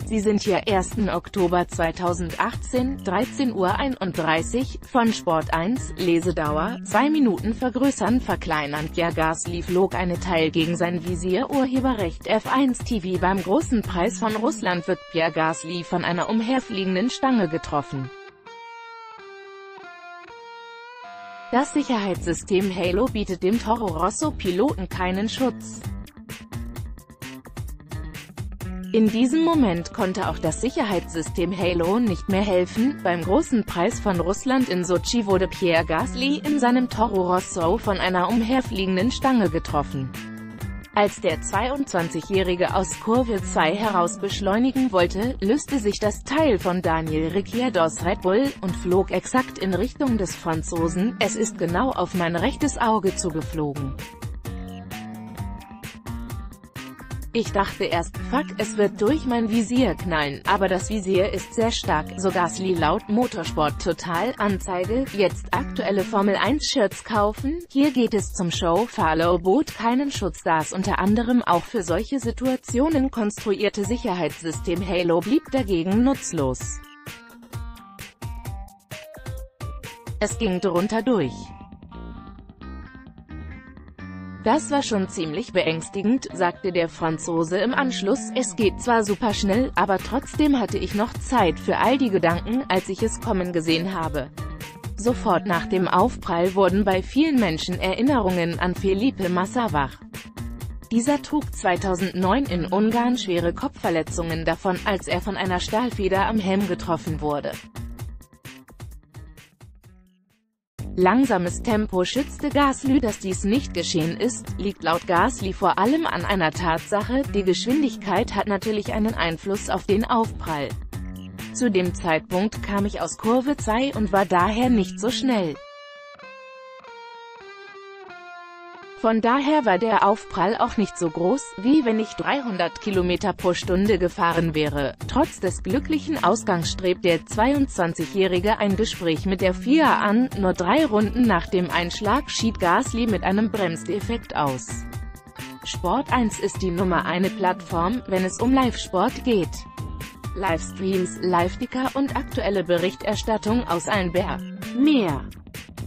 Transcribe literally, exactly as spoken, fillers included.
Sie sind hier ersten Oktober zweitausendachtzehn, dreizehn Uhr einunddreißig, von Sport eins, Lesedauer, zwei Minuten vergrößern verkleinern. Pierre Gasly flog eine Teil gegen sein Visier. Urheberrecht F eins T V. Beim großen Preis von Russland wird Pierre Gasly von einer umherfliegenden Stange getroffen. Das Sicherheitssystem Halo bietet dem Toro Rosso-Piloten keinen Schutz. In diesem Moment konnte auch das Sicherheitssystem Halo nicht mehr helfen. Beim großen Preis von Russland in Sotschi wurde Pierre Gasly in seinem Toro Rosso von einer umherfliegenden Stange getroffen. Als der zweiundzwanzigjährige aus Kurve zwei heraus beschleunigen wollte, löste sich das Teil von Daniel Ricciardos Red Bull und flog exakt in Richtung des Franzosen. Es ist genau auf mein rechtes Auge zugeflogen. Ich dachte erst, fuck, es wird durch mein Visier knallen, aber das Visier ist sehr stark, so Gasly laut Motorsport Total. Anzeige, jetzt aktuelle Formel eins Shirts kaufen, hier geht es zum Show-Follow bot keinen Schutz. Das unter anderem auch für solche Situationen konstruierte Sicherheitssystem Halo blieb dagegen nutzlos. Es ging drunter durch. Das war schon ziemlich beängstigend, sagte der Franzose im Anschluss. Es geht zwar super schnell, aber trotzdem hatte ich noch Zeit für all die Gedanken, als ich es kommen gesehen habe. Sofort nach dem Aufprall wurden bei vielen Menschen Erinnerungen an Felipe Massa wach. Dieser trug zweitausendneun in Ungarn schwere Kopfverletzungen davon, als er von einer Stahlfeder am Helm getroffen wurde. Langsames Tempo schützte Gasly. Dass dies nicht geschehen ist, liegt laut Gasly vor allem an einer Tatsache: Die Geschwindigkeit hat natürlich einen Einfluss auf den Aufprall. Zu dem Zeitpunkt kam ich aus Kurve zwei und war daher nicht so schnell. Von daher war der Aufprall auch nicht so groß, wie wenn ich dreihundert Kilometer pro Stunde gefahren wäre. Trotz des glücklichen Ausgangs strebt der zweiundzwanzigjährige ein Gespräch mit der F I A an. Nur drei Runden nach dem Einschlag schied Gasly mit einem Bremsdefekt aus. Sport eins ist die Nummer eine Plattform, wenn es um Live-Sport geht. Livestreams, Live-Ticker und aktuelle Berichterstattung aus allen Bär. Mehr.